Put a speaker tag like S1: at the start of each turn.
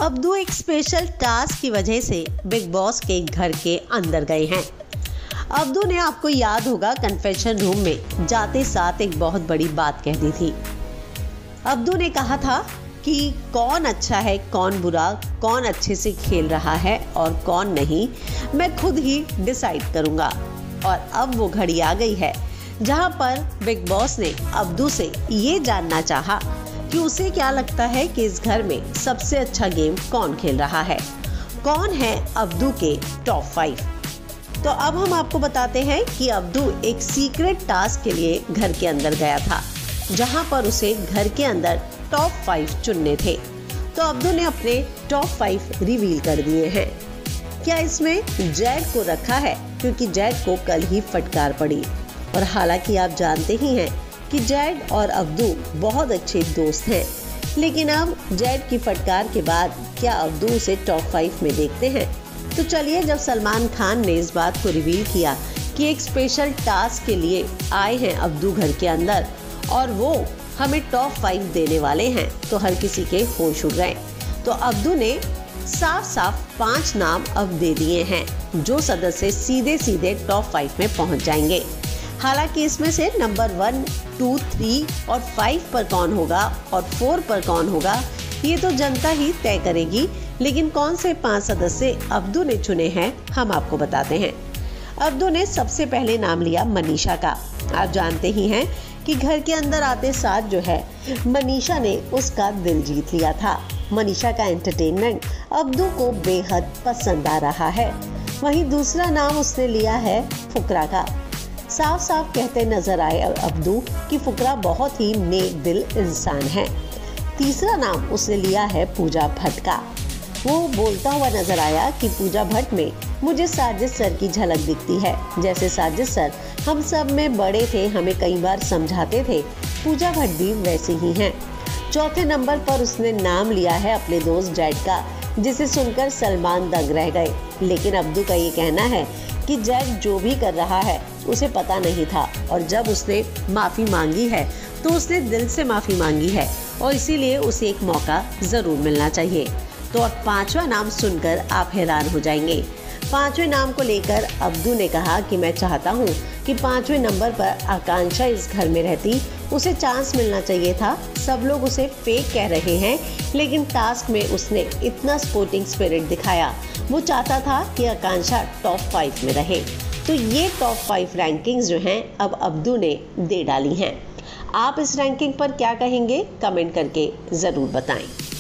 S1: Abdu एक special task की वजह से बिग बॉस के घर के अंदर गए हैं। अब्दू ने, आपको याद होगा, कन्फेशन रूम में जाते साथ एक बहुत बड़ी बात कह दी थी। अब्दू ने कहा था कि कौन अच्छा है, कौन बुरा, कौन अच्छे से खेल रहा है और कौन नहीं, मैं खुद ही डिसाइड करूंगा। और अब वो घड़ी आ गई है जहां पर बिग बॉस ने अब्दू से ये जानना चाहा कि उसे क्या लगता है कि इस घर में सबसे अच्छा गेम कौन खेल रहा है, कौन है अब्दू के टॉप 5। तो अब हम आपको बताते हैं कि अब्दू एक सीक्रेट टास्क के लिए घर के अंदर गया था, जहां पर उसे घर के अंदर टॉप 5 चुनने थे। तो अब्दू ने अपने टॉप 5 रिवील कर दिए हैं। क्या इसमें जैड को रखा है, क्योंकि जैड को कल ही फटकार पड़ी। और हालांकि आप जानते ही हैं कि जैड और अब्दू बहुत अच्छे दोस्त हैं, लेकिन अब जैड की फटकार के बाद क्या अब्दू उसे टॉप 5 में देखते हैं? तो चलिए, जब सलमान खान ने इस बात को रिवील किया कि एक स्पेशल टास्क के लिए आए हैं अब्दू घर के अंदर और वो हमें टॉप 5 देने वाले हैं, तो हर किसी के होश उड़ गए। तो अब्दू ने साफ साफ 5 नाम अब दे दिए हैं, जो सदस्य सीधे सीधे टॉप 5 में पहुंच जाएंगे। हालांकि इसमें से नंबर 1, 2, 3 और 5 पर कौन होगा और 4 पर कौन होगा, ये तो जनता ही तय करेगी। लेकिन कौन से 5 सदस्य अब्दू ने चुने हैं, हम आपको बताते हैं। अब्दू ने सबसे पहले नाम लिया मनीषा का। आप जानते ही हैं कि घर के अंदर आते साथ जो है, मनीषा ने उसका दिल जीत लिया था। मनीषा का एंटरटेनमेंट अब्दू को बेहद पसंद आ रहा है। वहीं दूसरा नाम उसने लिया है फुकरा का। साफ साफ कहते नजर आए अब्दू कि फुकरा बहुत ही नेक दिल इंसान है। तीसरा नाम उसने लिया है पूजा भट्ट का। वो बोलता हुआ नजर आया कि पूजा भट्ट में मुझे साजिद सर की झलक दिखती है। जैसे साजिद सर हम सब में बड़े थे, हमें कई बार समझाते थे, पूजा भट्ट भी वैसे ही हैं। चौथे नंबर पर उसने नाम लिया है अपने दोस्त जैड का, जिसे सुनकर सलमान दंग रह गए। लेकिन अब्दू का ये कहना है कि जैड जो भी कर रहा है उसे पता नहीं था, और जब उसने माफ़ी मांगी है तो उसने दिल से माफ़ी मांगी है, और इसीलिए उसे एक मौका ज़रूर मिलना चाहिए। तो अब 5वां नाम सुनकर आप हैरान हो जाएंगे। 5वें नाम को लेकर अब्दू ने कहा कि मैं चाहता हूँ कि 5वें नंबर पर आकांक्षा इस घर में रहती, उसे चांस मिलना चाहिए था। सब लोग उसे फेक कह रहे हैं, लेकिन टास्क में उसने इतना स्पोर्टिंग स्पिरिट दिखाया। वो चाहता था कि आकांक्षा टॉप 5 में रहे। तो ये टॉप 5 रैंकिंग्स जो हैं अब अब्दू ने दे डाली हैं। आप इस रैंकिंग पर क्या कहेंगे, कमेंट करके ज़रूर बताएं।